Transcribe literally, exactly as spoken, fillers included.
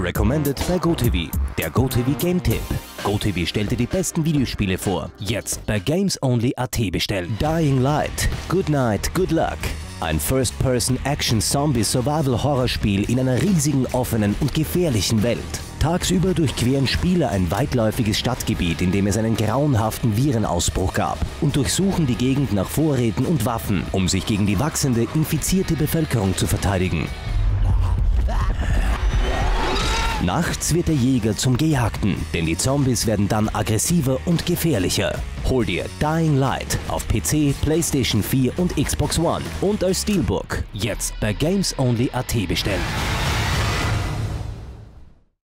Recommended bei GoTV. Der GoTV Game Tipp. GoTV stellte die besten Videospiele vor. Jetzt bei Games Only Punkt at bestellen. Dying Light. Good Night, Good Luck. Ein First-Person-Action-Zombie-Survival-Horrorspiel in einer riesigen, offenen und gefährlichen Welt. Tagsüber durchqueren Spieler ein weitläufiges Stadtgebiet, in dem es einen grauenhaften Virenausbruch gab, und durchsuchen die Gegend nach Vorräten und Waffen, um sich gegen die wachsende, infizierte Bevölkerung zu verteidigen. Nachts wird der Jäger zum Gejagten, denn die Zombies werden dann aggressiver und gefährlicher. Hol dir Dying Light auf P C, PlayStation vier und Xbox One und als Steelbook jetzt bei Games Only Punkt at bestellen.